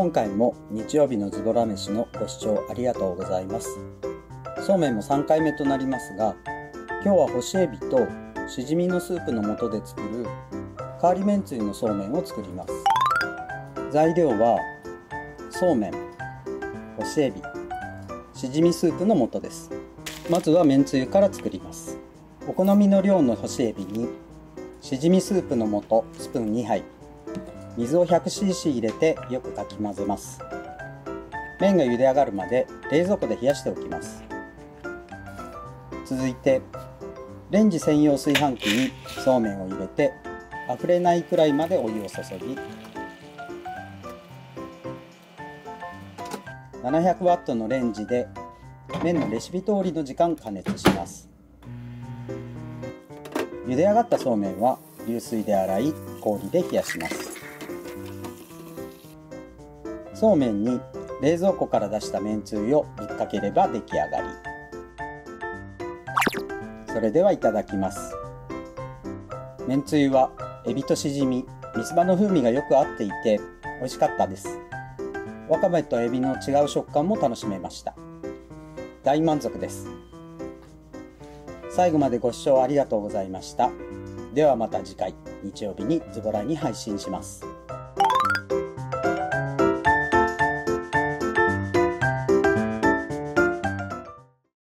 今回も日曜日のズボラ飯のご視聴ありがとうございます。そうめんも3回目となりますが、今日は干しエビとしじみのスープの素で作る変わりめんつゆのそうめんを作ります。材料はそうめん、干しエビ、しじみスープの素です。まずはめんつゆから作ります。お好みの量の干しエビにしじみスープの素スプーン2杯、水を 100cc 入れてよくかき混ぜます。麺が茹で上がるまで冷蔵庫で冷やしておきます。続いてレンジ専用炊飯器にそうめんを入れて溢れないくらいまでお湯を注ぎ、700W のレンジで麺のレシピ通りの時間加熱します。茹で上がったそうめんは流水で洗い、氷で冷やします。そうめんに冷蔵庫から出しためんつゆをぶっかければ出来上がり。それではいただきます。めんつゆはエビとしじみ、三つ葉の風味がよく合っていて美味しかったです。わかめとエビの違う食感も楽しめました。大満足です。最後までご視聴ありがとうございました。ではまた次回日曜日にズボラに配信します。